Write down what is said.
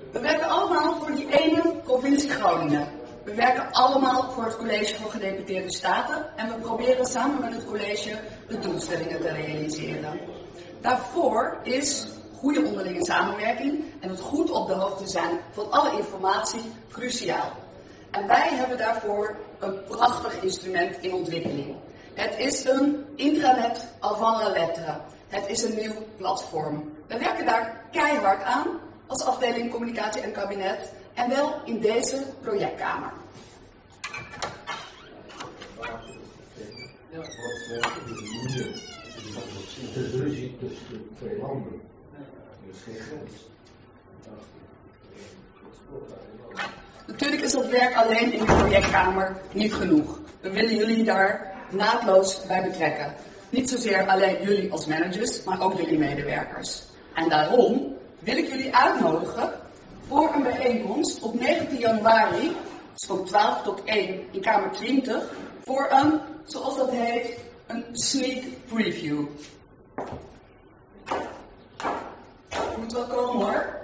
We werken allemaal voor die ene provincie Groningen. We werken allemaal voor het College van Gedeputeerde Staten en we proberen samen met het college de doelstellingen te realiseren. Daarvoor is goede onderlinge samenwerking en het goed op de hoogte zijn van alle informatie cruciaal. En wij hebben daarvoor een prachtig instrument in ontwikkeling. Het is een intranet avant la lettre. Het is een nieuw platform. We werken daar keihard aan als afdeling communicatie en kabinet en wel in deze projectkamer. Ja, wat is moeilijk. De ruzie tussen de twee landen. Er is geen grens. Natuurlijk is dat werk alleen in de projectkamer niet genoeg. We willen jullie daar naadloos bij betrekken. Niet zozeer alleen jullie als managers, maar ook jullie medewerkers. En daarom wil ik jullie uitnodigen voor een bijeenkomst op 19 januari, dus van 12 tot 1 in Kamer 20, voor een, zoals dat heet, een sneak preview. Moet wel komen hoor.